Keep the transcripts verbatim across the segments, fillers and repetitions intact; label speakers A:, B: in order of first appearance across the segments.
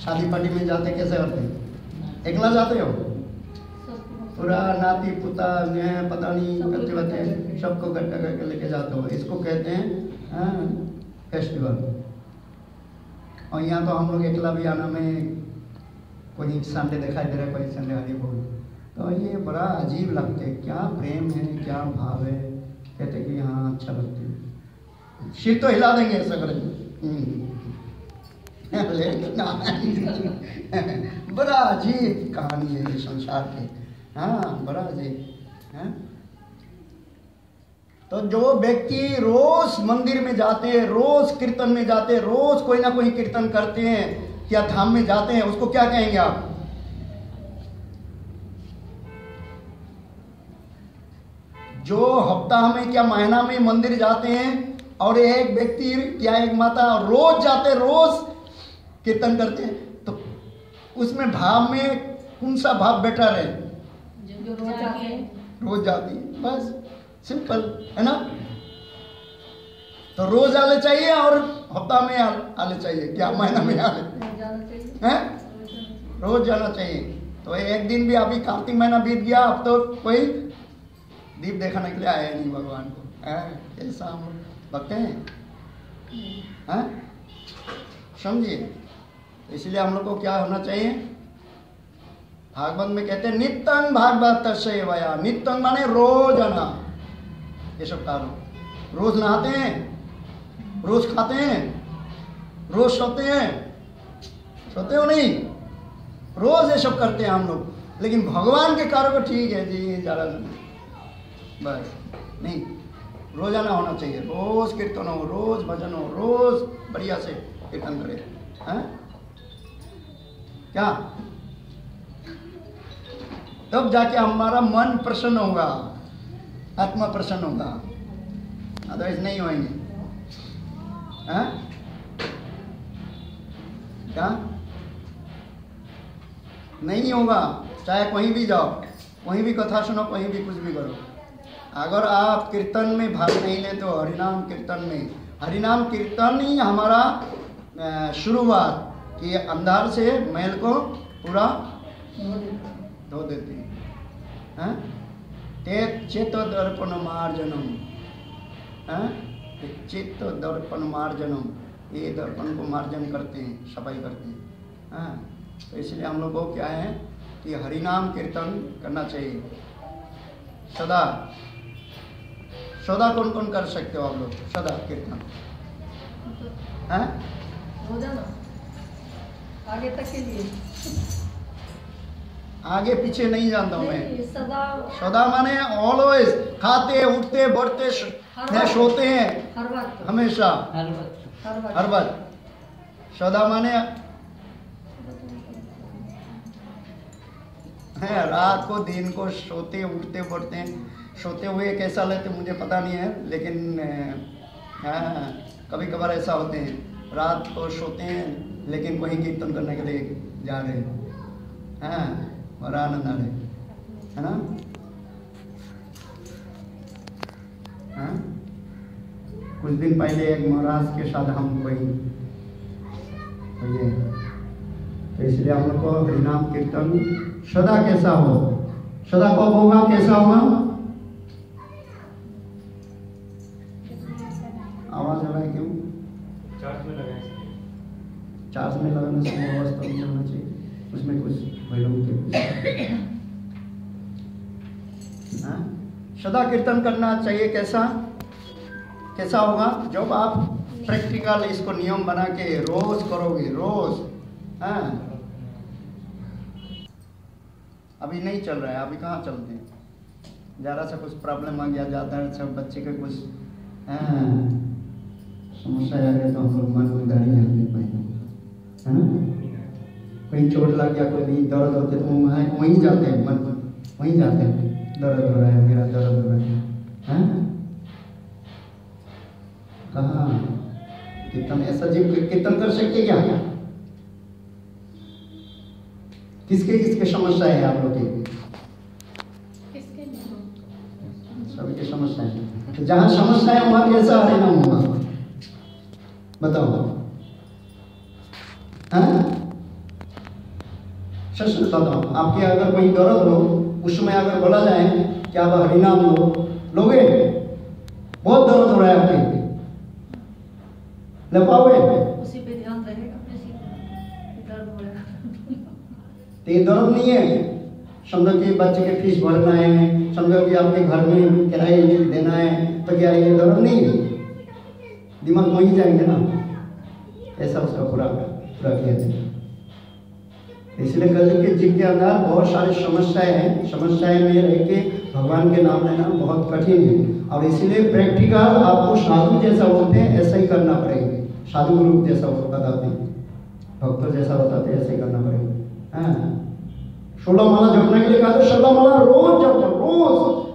A: शादी पार्टी में जाते कैसे करते हैं? अकेला जाते हो? पूरा नाती पुता ने पता नहीं करते बच्चे सबको इकट्ठा करके लेके जाते हो, इसको कहते हैं फेस्टिवल। और यहाँ तो हम लोग अकेला भी आना में कोई संडे दिखाई दे रहा है, कोई संडे हरी बोल, तो ये बड़ा अजीब लगते है। क्या प्रेम है, क्या भाव है, कहते कि हाँ अच्छा लगते है, सिर तो हिला देंगे ऐसा करेंगे। बड़ा अजीब कहानी है ये संसार की। हाँ बड़ा अजीब है। तो जो व्यक्ति रोज मंदिर में जाते हैं, रोज कीर्तन में जाते हैं, रोज कोई ना कोई कीर्तन करते हैं या धाम में जाते हैं, उसको क्या कहेंगे आप? जो हफ्ता में क्या महीना में मंदिर जाते हैं और एक व्यक्ति या एक माता रोज जाते, रोज कीर्तन करते हैं, तो उसमें भाव में कौन सा भाव बेटर है?
B: जो रोज जाते हैं,
A: रोज जाती है, बस सिंपल है ना। तो रोज आले चाहिए और हफ्ता में आले चाहिए, क्या महीना में आले हैं? रोज जाना चाहिए। तो एक दिन भी अभी कार्तिक महीना बीत गया, अब तो कोई दीप देखने के लिए आया नहीं भगवान को, ऐसा हम लगते हैं, हैं? समझिए। इसलिए हम लोग को क्या होना चाहिए? भागवत में कहते हैं नित्यं भागवत सेवया, नित्यं माने रोज आना, ये सब कारण। रोज नहाते हैं, रोज खाते हैं, रोज सोते हैं, सोते हो नहीं, रोज ये सब करते हैं हम लोग। लेकिन भगवान के कार्य को ठीक है जी जरा बस नहीं, रोजाना होना चाहिए, रोज कीर्तन हो, रोज भजन हो, रोज बढ़िया से कीर्तन करे, हैं? क्या? तब जाके हमारा मन प्रसन्न होगा, आत्मा प्रसन्न होगा, अदरवाइज नहीं होंगे। हैं? क्या? नहीं होगा। चाहे कहीं भी जाओ, कहीं भी कथा सुनो, कहीं भी कुछ भी करो, अगर आप कीर्तन में भाग नहीं ले तो हरिनाम कीर्तन में, हरिनाम कीर्तन ही हमारा शुरुआत कि अंधार से मैल को पूरा धो देती है। ते चित्त दर्पण मार्जनम, चित्त दर्पण मार्जनम, ये दर्पण को मार्जन करते हैं, सफाई करते हैं। हाँ, तो इसलिए हम लोग को क्या है कि हरिनाम कीर्तन करना चाहिए सदा। सदा कौन कौन कर सकते हो आप लोग सदा कीर्तन? हैं?
B: रोजाना आगे तक के लिए,
A: आगे पीछे नहीं जानता हूँ मैं।
B: सदा,
A: सदा माने ऑलवेज, खाते उठते बढ़ते सोते हैं,
B: हर वक्त,
A: हमेशा,
B: हर वक्त,
A: हर वक्त। सदा माने है रात को दिन को सोते उठते बढ़ते हैं। सोते हुए कैसा लेते मुझे पता नहीं है, लेकिन हाँ कभी कभार ऐसा होते हैं, रात को सोते हैं लेकिन वहीं कीर्तन करने के लिए जा रहे हैं। हाँ, बड़ा आनंद आ रहे है ना। हाँ, कुछ दिन पहले एक महाराज के साथ हम कोई ये, तो इसलिए हम लोग को हरिनाम कीर्तन सदा कैसा हो, सदा कब होगा, कैसा होगा? आवाज आ रहा है क्यों?
C: चार्ज में लगाए,
A: चार्ज में लगाने से आवाज तो नहीं होना चाहिए, उसमें कुछ वैल्यू के हाँ, सदा कीर्तन करना चाहिए। कैसा कैसा होगा? जब आप प्रैक्टिकल इसको नियम बना के रोज करोगे, रोज। हाँ, अभी नहीं चल रहा है, अभी कहाँ चलते हैं, ज़रा सा कुछ प्रॉब्लम आ गया, जाता है सब बच्चे के कुछ हाँ समस्या आ गया तो हम लोग मन में गाड़ी नहीं पाएंगे, है ना। कहीं चोट लग गया, कोई भी दर्द होते तो वहाँ वहीं जाते हैं, मन वहीं जाते हैं, दर्द हो रहा है, मेरा दर्द हो रहा है, हैं? कहाँ कीर्तन ऐसा जीव कीर्तन कर सकते क्या? किसके किसके समस्या है आप लोग की? सभी की समस्या है। तो जहाँ समस्या है वहाँ कैसा हरिनाम होगा बताओ? हाँ? सच सच बताओ, आपके अगर कोई दर्द हो उस समय अगर बोला जाए कि आप हरिनाम लो, लोगे? बहुत दर्द हो रहा है आपके, ले पाओगे?
B: उसी पे ध्यान रहेगा, दर्द हो रहा है
A: तो ये दर्द नहीं है। समझो कि बच्चे के फीस भरना है, समझो कि आपके घर में किराया देना है, तो क्या ये दर्द नहीं है? दिमाग वहीं जाएंगे ना, ऐसा उसका पूरा पूरा किया जाए। इसलिए कल के जीव के अंदर बहुत सारी समस्याएं हैं, समस्याएं में रह के भगवान के नाम लेना बहुत कठिन है। और इसीलिए प्रैक्टिकल आपको साधु जैसा बोलते हैं ऐसा ही करना पड़ेगा, साधु गुरु जैसा बताते हैं, भक्त जैसा बताते हैं, ऐसे ही करना पड़ेगा। हाँ, सोलह माला जपने के लिए कहा था, सोलह माला रोज जपो, रोज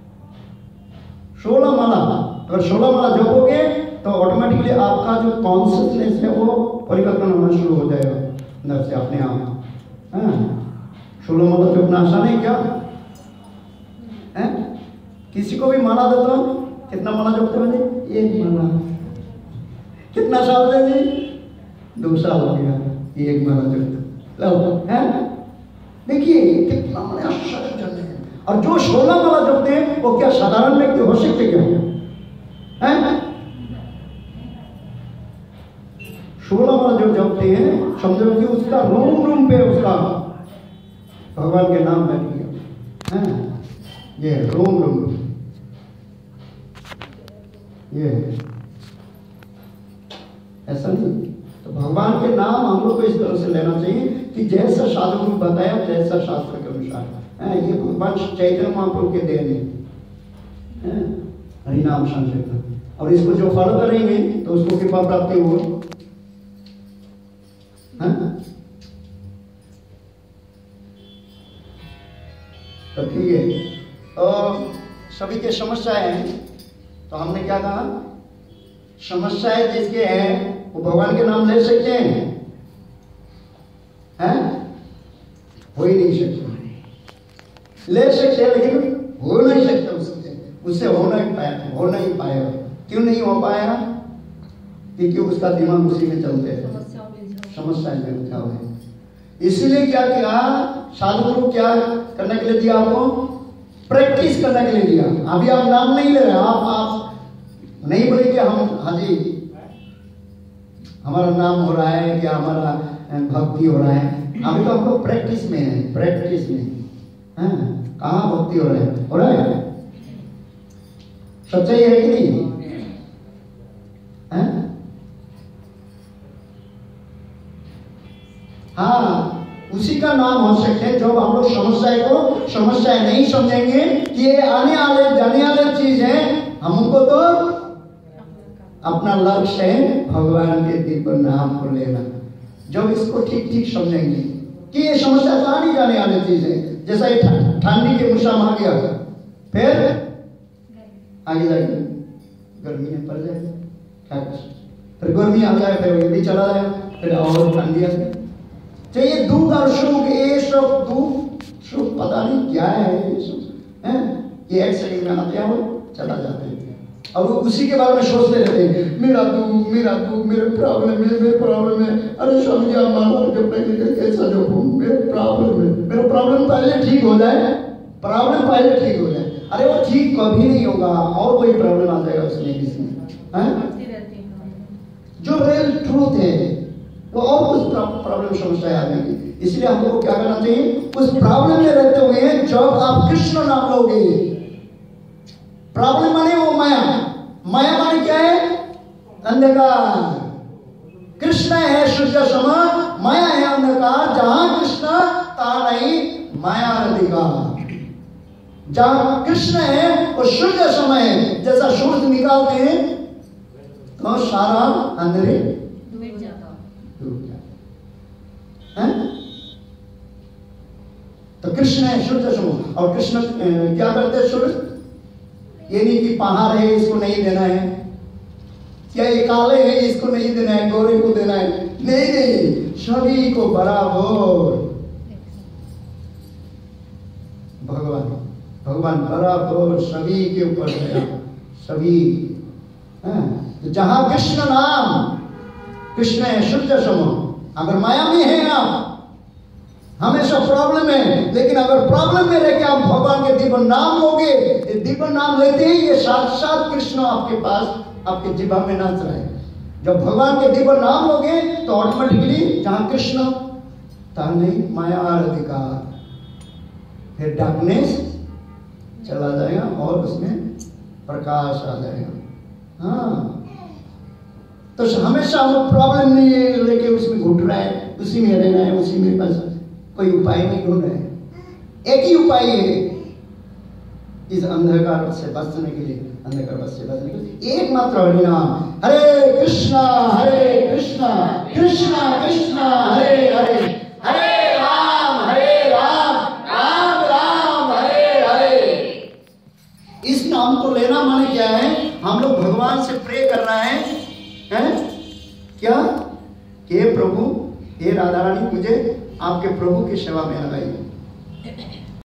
A: सोलह माला। अगर सोलह माला जपोगे तो ऑटोमेटिकली आपका जो कॉन्शियसनेस है वो परिवर्तन होना शुरू हो जाएगा अंदर से अपने आप। हाँ, सोलह माला जपना आसान है क्या? है? किसी को भी माला देता हूँ, कितना माला जपते हो? एक माला। कितना साल से जी? दो साल हो गया, एक माला जपते लो। है? देखिए कितना बड़े आश्चर्यजनक है। और जो सोलह माला जपते हैं वो क्या साधारण व्यक्ति हो सकते क्या? है? सोलह माला जो जपते हैं समझो कि उसका रूम रूम पे उसका भगवान के नाम बैठ गया। है? ये रूम रूम ये ऐसा नहीं। तो भगवान के नाम हम लोग को इस तरह से लेना चाहिए कि जैसा साधु गुरु बताया जैसा शास्त्र के अनुसार। ये भगवान चैतन्य महाप्रभु के देन है, हरिनाम संकीर्तन। और इसको जो फॉलो करेंगे तो उसको कृपा प्राप्ति होगी। तो ठीक है, तो सभी के समस्याएं हैं, तो हमने क्या कहा? समस्याएं जिसके हैं वो भगवान के नाम ले सकते हैं, हैं? हो ही नहीं सकते, ले सकते हैं लेकिन हो नहीं सकते उससे, उससे हो नहीं पाया, हो नहीं पाएगा। क्यों नहीं हो पाएगा? क्योंकि उसका दिमाग उसी में चलते हैं, समस्या में उलझा हुआ है। इसीलिए क्या किया साधु गुरु, क्या करने के लिए दिया आपको? प्रैक्टिस करने के लिए दिया। अभी आप नाम नहीं ले रहे, आप आप नहीं बोले कि हम हाँ जी हमारा नाम हो रहा है, क्या हमारा भक्ति हो रहा है। अभी तो आपको प्रैक्टिस में है, प्रैक्टिस में। हाँ, कहाँ भक्ति हो रहा है? हो रहा है? सच्चाई है कि नहीं? है? हाँ, उसी का नाम हो सकते हैं जब हम लोग समस्या को समस्या नहीं समझेंगे कि ये आने वाले जाने वाले चीज है। हमको तो अपना लक्ष्य है भगवान के दिव्य नाम को लेना। जब इसको ठीक ठीक समझेंगे कि ये समस्या तो आने जाने वाली चीज है, जैसा ये ठंडी के मौसम आ गया, फिर आगे जाएगी गर्मी में पड़ जाएगी, फिर गर्मी आ जाए, फिर ये भी चला जाए, फिर और ठंडी आ जाए। तो ये दुख और सुख, ये सब दुख सुख पता नहीं क्या है ये सब, हैं? ये एक सेकंड में आते हैं चला जाते हैं और वो उसी के बारे में सोचते रहते हैं, मेरा दुख मेरा दुख मेरे प्रॉब्लम है, मेरे प्रॉब्लम है। अरे स्वामी जी माला जब मैं कैसा जपूं, मेरे प्रॉब्लम है, मेरा प्रॉब्लम पहले ठीक हो जाए, प्रॉब्लम पहले ठीक हो जाए। अरे वो ठीक कभी नहीं होगा, और कोई प्रॉब्लम आ जाएगा उसमें किसी में। जो रियल ट्रूथ है वो और कुछ प्रॉब्लम समस्या आ जाएगी। इसलिए हम लोग को क्या करना चाहिए? उस प्रॉब्लम में रहते हुए जब आप कृष्ण नाम लोगे, प्रॉब्लम माने वो माया, माया माने क्या है? अंधकार। कृष्ण है सूर्य समान, माया है अंधकार। जहां कृष्ण तहां नहीं माया अधिकार। जहां कृष्ण है वो सूर्य समय है, जैसा सूर्य निकालते हैं तो सारा अंधेरे
B: मिट जाता
A: है। तो कृष्ण है सूर्य समान। और कृष्ण क्या करते हैं? सूर्य ये नहीं कि पहाड़ है इसको नहीं देना है, क्या ये काले है इसको नहीं देना है, गोरे को देना है, नहीं नहीं, सभी को बराबर। भगवान भगवान बराबर सभी के ऊपर है, सभी। तो जहां कृष्ण नाम, कृष्ण है शुद्ध सम। अगर माया में है आप, हमेशा प्रॉब्लम है, लेकिन अगर प्रॉब्लम में रह के आप भगवान के दिव्य नाम लोगे, दिव्य नाम लेते ही ये साक्षात कृष्ण आपके पास आपके जीवा में नाच रहे हैं। जब भगवान के दिव्य नाम लोगे तो ऑटोमेटिकली जहां कृष्ण तहां नहीं माया और अधिकार, फिर डार्कनेस चला जाएगा और उसमें प्रकाश आ जाएगा। हाँ, तो हमेशा हम प्रॉब्लम नहीं है लेके उसमें घुट रहा है, उसी में रहना है, उसी में बस कोई उपाय नहीं ढूंढ रहे हैं। एक ही उपाय है इस अंधकार से बचने के लिए, अंधकार से बचने के लिए एकमात्र हरिनाम, हरे कृष्णा हरे कृष्णा कृष्णा कृष्णा हरे हरे, हरे राम हरे राम राम राम हरे हरे। इस नाम को लेना माने क्या है? हम लोग भगवान से प्रे कर रहे हैं, हैं? क्या कि हे प्रभु, हे राधा रानी, मुझे आपके प्रभु की सेवा में लगाइए।